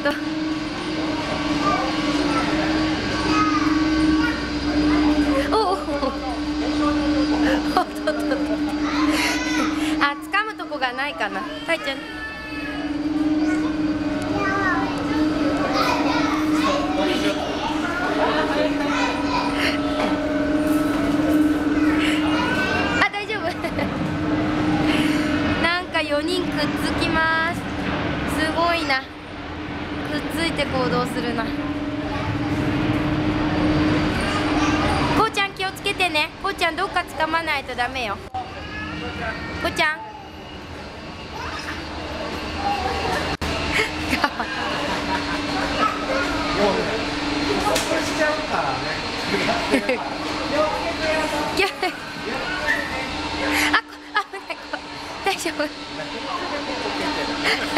おおあ、掴むとこがないかな。たいちゃん。あ、大丈夫なんか4人くっつきます。すごいな。くっついて行動するな。こうちゃん気をつけてね。こうちゃんどっか掴まないとダメよ。こうちゃんしちゃうからね。 あ、危ない。大丈夫。